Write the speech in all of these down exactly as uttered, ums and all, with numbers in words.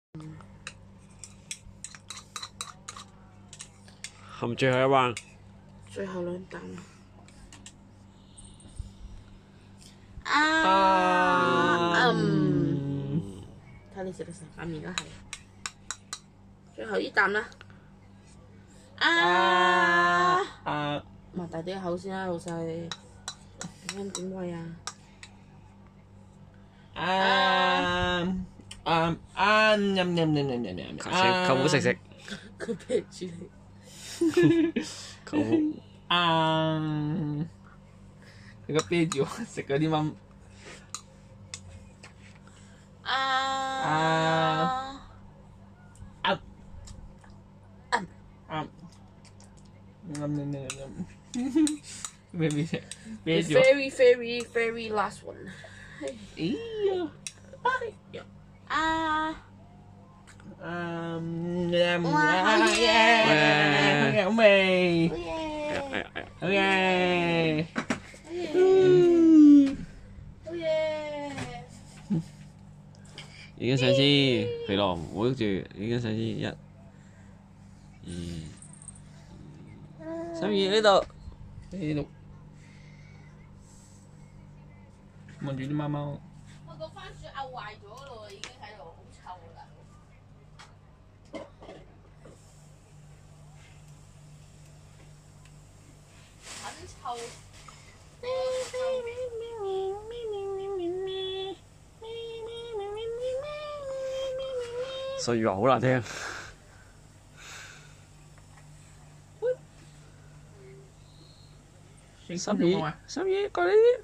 含最後一彎。 最後兩啖。啊嗯，睇你食到成塊面都係。最後呢啖啦。啊啊！擘大啲口先啦，老細。點點餵啊？ 啊啊啊！飲飲飲飲飲飲。 舅母食食。 佢啤住你。 舅母。 啊！佢個啤住我食嗰啲乜？ 啊啊啊啊啊！飲飲飲飲。咩咩啫？啤住。 Very very very last one。 哎呀！ 哎呀！啊！ 嗯，哇！好嘢！好味！ 好嘢！ 好嘢！ 好嘢！ 已經上先，肥狼唔好喐住，已經上先，一、二、三二呢度， 呢度。望住啲貓貓。 我個番薯漚壞咗咯，已經喺度好臭啦。很臭。 所以話好難聽。心怡，心怡過嚟啲。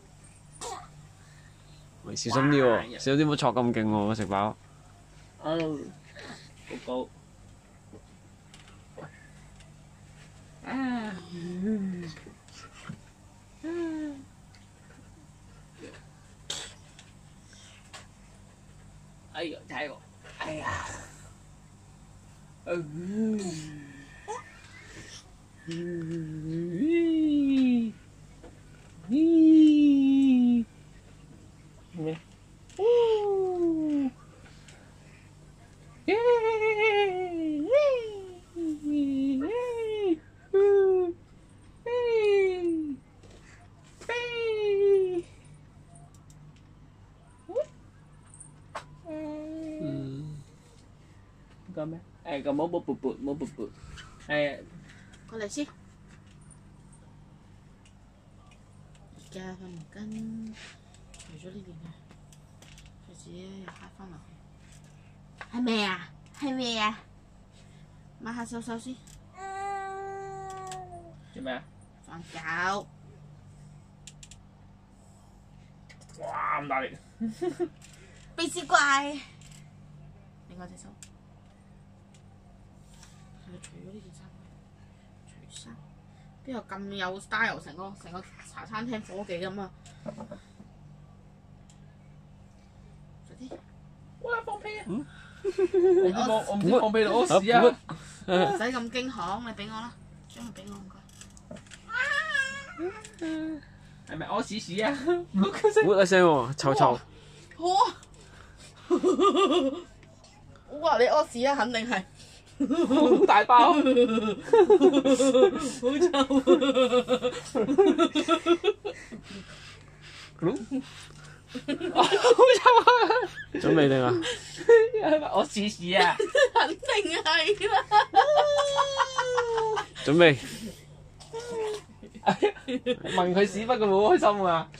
喂，小心啲喎，小心啲唔好戳咁勁喎，我食飽。 哦，高高。啊！嗯。哎呦，睇我！哎呀！嗯。嗯。嗯。咩？呜！耶！耶！耶！呜！飞！飞！嗯。講咩？誒，個冇冇噗噗冇噗噗，誒。 過嚟先。而家個毛巾除咗呢邊啊，佢自己又揩翻落去。係咪啊？係咪啊？抹下手手先。 做咩啊？ 放狗。 哇！咁大力！ 鼻屎怪。另外隻手。係咪除咗呢件衫？除衫。邊有咁有 style 成個成個茶餐廳伙計咁啊！快啲！ 哇！放屁啊！我唔知放我唔知放屁度屙屎啊！ 唔使咁驚恐，你俾我啦，將佢俾我唔該。 係咪屙屎屎啊？ 噗一聲喎，臭臭。 哇！哇！你屙屎啊，肯定係。 好大包，好臭好臭啊！ 準備定啊？ 我試試啊！ 肯定係啦。 準備。 問佢屎忽，佢會好開心啊！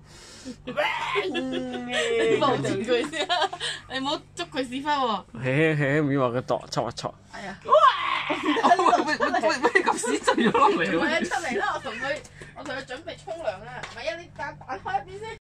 你望住佢先啊！你唔好捉佢屎忽喎。 輕輕唔要話佢度戳一戳。 係啊！ 哇！喂喂喂喂，嚿屎墜咗落嚟喎！ 係啊，出嚟啦！我同佢，我同佢準備沖涼啦。唔係啊，你彈彈開一邊先。